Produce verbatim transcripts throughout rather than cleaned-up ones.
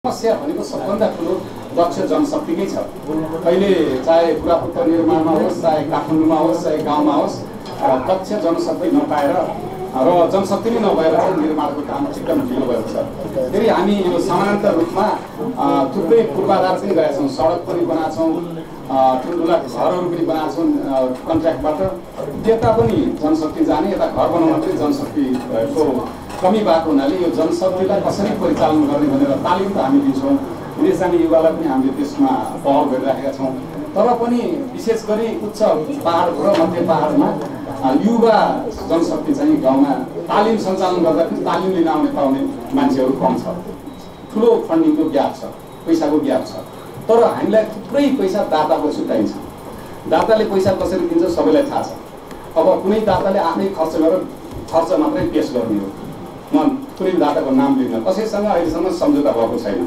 समस्या भनेको सबभन्दा ठुलो दक्ष जनशक्तिकै छ। अहिले चाहे पुरातत्व निर्माणमा होस्, चाहे काठमाडौँमा होस्, चाहे गाउँमा होस्, दक्ष जनशक्ति नपाएर र जनशक्ति नै नभएर चाहिँ निर्माणको काम एकदम ढिलो भएको छ। फेरि हामी यो समानान्तर रूपमा थुप्रै पूर्वाधार पनि गरेका छौँ, सडक पनि बनाएको छौँ, ठुल्ठुला घरहरू पनि बनाएको छौँ कन्ट्र्याक्टबाट। त्यता पनि जनशक्ति जाने, यता घर बनाउन पनि जनशक्तिको कमी भएको हुनाले यो जनशक्तिलाई कसरी परिचालन गर्ने भनेर तालिम त हामी दिन्छौँ, विदेश जाने युवालाई पनि हामीले त्यसमा पहल गरिराखेका छौँ। तर पनि विशेष गरी उच्च पहाड र मध्य पहाडमा युवा जनशक्ति चाहिँ गाउँमा तालिम सञ्चालन गर्दा पनि तालिम लिन आउने पाउने मान्छेहरू कम छ। ठुलो फन्डिङको ग्याप छ, पैसाको ग्याप छ। तर हामीलाई थुप्रै पैसा दाताको छुट्याइन्छ। दाताले पैसा कसरी दिन्छ सबैलाई थाहा छ। अब कुनै दाताले आफै खर्च गरेर खर्च मात्रै पेस गर्ने हो। म कुनै दाताको नाम लिन्न, कसैसँग अहिलेसम्म सम्झौता भएको छैन।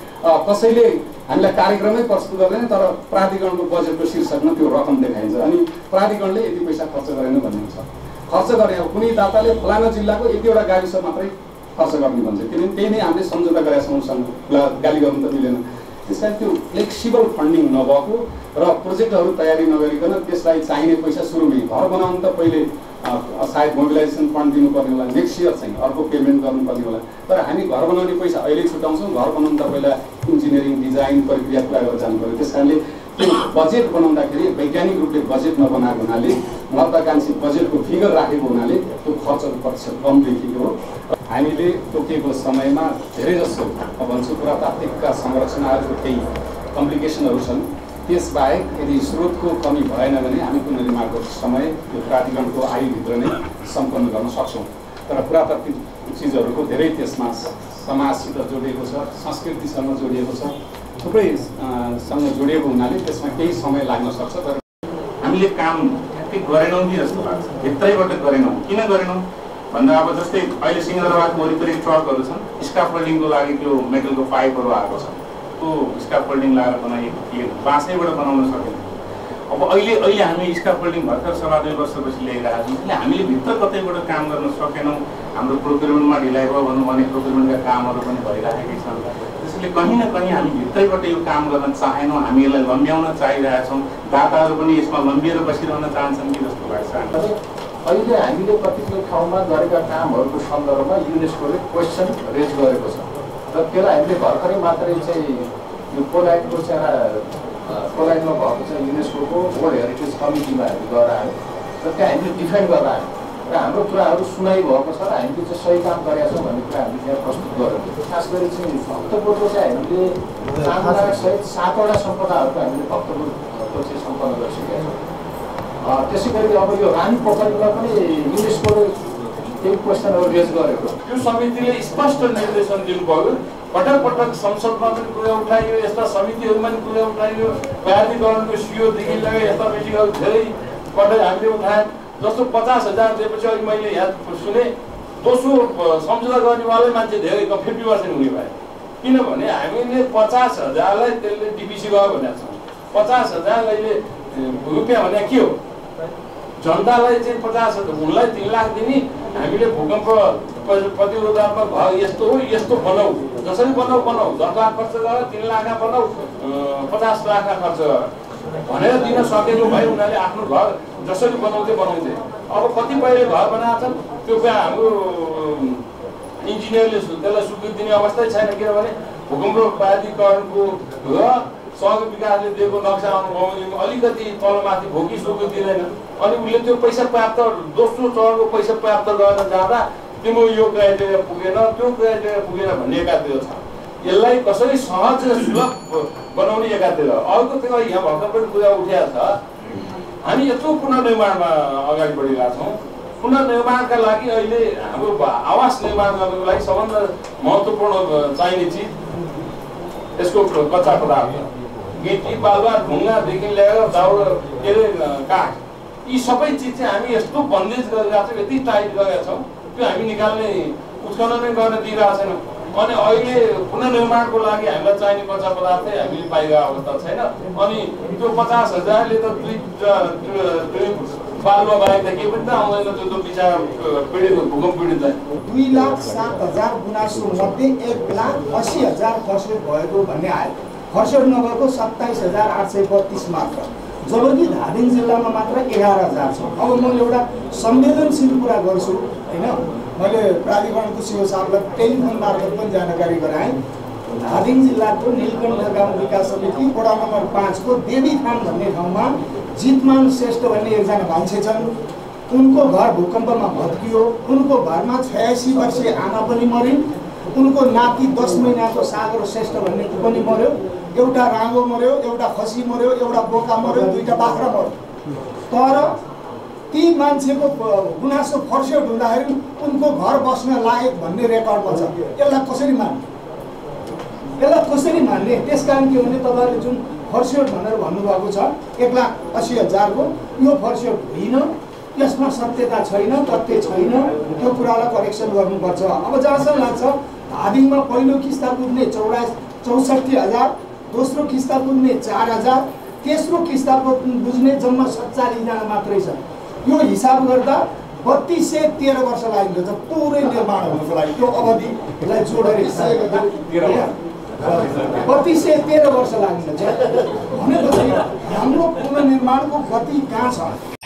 कसैले हामीलाई कार्यक्रमै प्रस्तुत गर्दैन, तर प्राधिकरणको बजेटको शीर्षकमा त्यो रकम देखाइन्छ अनि प्राधिकरणले यति पैसा खर्च गरेन भन्ने हुन्छ। खर्च गर्ने अब कुनै दाताले फलाना जिल्लाको यतिवटा गाविस मात्रै खर्च गर्ने भन्छ, किनभने त्यही नै हामीले सम्झौता गरेका छौँ उसँग, गाली गर्नु त मिलेन। त्यस कारण त्यो फ्लेक्सिबल फन्डिङ नभएको र प्रोजेक्टहरू तयारी नगरिकन त्यसलाई चाहिने पैसा सुरुमै घर बनाउनु त पहिले सायद मोबिलाइजेसन फन्ड दिनुपर्ने होला, नेक्स्ट इयर चाहिँ अर्को पेमेन्ट गर्नुपर्ने होला। तर हामी घर बनाउने पैसा अहिले छुट्याउँछौँ, घर बनाउनु त पहिला इन्जिनियरिङ डिजाइन प्रक्रिया पुरा गरेर जानु पऱ्यो। त्यस कारणले त्यो बजेट बनाउँदाखेरि वैज्ञानिक रूपले बजेट नबनाएको हुनाले, महत्त्वाकांक्षी बजेटको फिगर राखेको हुनाले त्यो खर्चको प्रतिशत कम देखिएको हो। हामीले तोकिएको समयमा धेरै जसो अब भन्छु पुरातात्विकका संरचनाहरूको केही कम्प्लिकेसनहरू छन्। त्यसबाहेक यदि स्रोतको कमी भएन भने हामी पुनर्निर्माणको समय यो प्राधिकरणको आयुभित्र नै सम्पन्न गर्न सक्छौँ। तर पुरातात्विक चिजहरूको धेरै त्यसमा समाजसित जोडिएको छ, संस्कृतिसँग जोडिएको छ, थुप्रैसँग जोडिएको हुनाले त्यसमा केही समय लाग्न सक्छ। तर हामीले काम ठ्याक्कै गरेनौँ कि जस्तो लाग्छ, भित्रैबाट गरेनौँ। किन गरेनौँ भन्दा अब जस्तै अहिले सिंहदरबारको वरिपरि ट्रकहरू छन्, स्काफोल्डिङको लागि त्यो मेटलको पाइपहरू आएको छ, त्यो स्काफोल्डिङ लगाएर बनाइएको थिएन, बाँसैबाट बनाउन सकेन। अब अहिले अहिले हामी स्काफोल्डिङ भर्खर सवा दुई वर्षपछि ल्याइरहेको छौँ, त्यसले हामीले भित्र कतैबाट काम गर्न सकेनौँ। हाम्रो प्रोक्युरमेन्टमा ढिलाइ भयो भनौँ भने प्रोक्युरमेन्टका कामहरू पनि भइरहेकै छन्। त्यसैले कहीँ न कहीँ हामी भित्रैबाट यो काम गर्न चाहेनौँ, हामी यसलाई लम्ब्याउन चाहिरहेछौँ। दाताहरू पनि यसमा लम्बिएर बसिरहन चाहन्छन् कि जस्तो लाग्छ। अहिले हामीले कतिपय ठाउँमा गरेका कामहरूको सन्दर्भमा युनेस्कोले क्वेसन रेज गरेको छ र त्यसलाई हामीले भर्खरै मात्रै चाहिँ यो पोल्यान्डको चाहिँ पोल्यान्डमा भएको चाहिँ युनेस्कोको वर्ल्ड हेरिटेज कमिटीमा हामी गएर आयौँ र त्यहाँ हामीले डिफाइन गरेर आयौँ र हाम्रो कुराहरू सुनाइ भएको छ र हामीले चाहिँ सही काम गरेका छौँ भन्ने कुरा हामीले त्यहाँ प्रस्तुत गऱ्यौँ। खास गरी चाहिँ भक्तपुरको चाहिँ हामीले चामडासहित सातवटा सम्पदाहरूको हामीले भक्तपुरको चाहिँ सम्पन्न गरिसकेका छौँ। त्यसै गरी अब यो रानी पोखरीमा पनि युनेस्कोले केही क्वेसनहरू रेज गरेको, त्यो समितिले स्पष्ट निर्देशन दिनुभयो। पटक पटक संसदमा पनि कुरा उठाइयो, यस्ता समितिहरूमा पनि कुरा उठाइयो, प्राधिकरणको सिओदेखि लगाए यस्ता मिटिङहरू धेरै पटक हामीले उठायौँ। जस्तो पचास हजार दिएपछि अहिले मैले यहाँ सुने दोस्रो सम्झौता गर्नेवालै मान्छे धेरै फिफ्टी पर्सेन्ट हुने भयो। किनभने हामीले पचास हजारलाई त्यसले डिपिसी गयो भनेको छौँ। पचास हजार अहिले रुपियाँ भने के हो? जनतालाई चाहिँ पचास हजार उनलाई तिन लाख दिने, हामीले भूकम्प प्रतिरोधात्मक घर यस्तो हो यस्तो बनाऊ, जसरी बनाऊ बनाऊ, दस लाख खर्च गर, तिन लाख बनाऊ, पचास लाख खर्च गर भनेर दिन सकेको भए उनीहरूले आफ्नो घर जसरी बनाउँथे बनाउँथे। अब कतिपयले घर बनाएको छन्, त्यो हाम्रो इन्जिनियरले त्यसलाई स्वीकृति दिने अवस्थै छैन। किनभने भूकम्प प्राधिकरणको र सहयोग विकासले दिएको नक्सा अनुगमन अलिकति तलमाथि भोकी स्वीकृति दिँदैन अनि उसले त्यो पैसा प्राप्त दोस्रो चरणको पैसा प्राप्त गर्न जाँदा तिम्रो यो क्राइटेरिया पुगेन, त्यो क्राइटेरिया पुगेन भन्ने एकातिर छ। यसलाई कसरी सहज र सुलभ बनाउने एकातिर। अर्को त्यो यहाँ भर्खर पनि कुरा उठेको छ, हामी यत्रो पुनर्निर्माणमा अगाडि बढिरहेका छौँ। पुनर्निर्माणका लागि अहिले हाम्रो आवास निर्माण गर्नको लागि सबभन्दा महत्त्वपूर्ण चाहिने चिज यसको कच्चा पदार्थ, गिटी बालुवा ढुङ्गादेखि ल्याएर दाउरा के अरे काठ, यी सबै चिज चाहिँ हामी यस्तो बन्देज गरिरहेको छौँ, यति टाइट गरेका छौँ, त्यो हामी निकाल्ने उत्खनन नै गर्न दिइरहेको छैनौँ। अनि अहिले पुनर्निर्माणको लागि हामीलाई चाहिने कच्चा पदार्थै हामीले पाइरहेको अवस्था छैन। अनि त्यो पचास हजारले त दुई दुई बालुवा बाहेक त केही पनि त आउँदैन त्यो त बिचरा पीडित भूकम्प पीडितलाई। दुई लाख सात हजार गुनासो मध्ये एक लाख अस्सी हजार खर्सेट भएको भन्ने आयो। खर्सेट नगरको सत्ताइस हजार आठ सय बत्तिस मात्र, जबकि धादिङ जिल्लामा मात्र एघार हजार छ। अब म एउटा संवेदनशील कुरा गर्छु होइन, मैले प्राधिकरणको सिओ साहबलाई टेलिफोन मार्फत पनि जानकारी गराएँ। धादिङ जिल्लाको नीलकण्ठ गाउँ विकास समिति वडा नम्बर पाँचको देवीथान भन्ने ठाउँमा जितमान श्रेष्ठ भन्ने एकजना मान्छे छन्। उनको घर भूकम्पमा भत्कियो, उनको घरमा छयासी वर्षीय आमा पनि मरिन्, उनको नाति दस महिनाको सागर श्रेष्ठ भन्ने पनि मर्यो, एउटा राँगो मर्यो, एउटा खसी मर्यो, एउटा बोका मर्यो, दुईटा बाख्रा मर्यो। तर ती मान्छेको गुनासो फर्सेट हुँदाखेरि उनको घर बस्न लायक भन्ने रेकर्डमा छ। यसलाई कसरी मान्ने यसलाई कसरी मान्ने त्यस कारण के भने तपाईँले जुन फर्सेट भनेर भन्नुभएको छ एक लाख अस्सी हजारको, यो फर्सेट होइन, यसमा सत्यता छैन, तथ्य छैन। त्यो कुरालाई करेक्सन गर्नुपर्छ। अब जहाँसम्म लाग्छ धादिङमा पहिलो किस्ता पुग्ने चौरा चौसठी हजार, दोस्रो किस्ता पुग्ने चार हजार, तेस्रो किस्ता बुझ्ने जम्मा सत्तालिसजना मात्रै छ। यो हिसाब गर्दा बत्तिस सय तेह्र वर्ष लाग्छ पुरै निर्माण हुनुको लागि। त्यो अवधिलाई जोडेर हिसाब गर्दा बत्तिस सय तेह्र वर्ष लाग्छ। भनेपछि हाम्रो पुनर्निर्माणको गति कहाँ छ?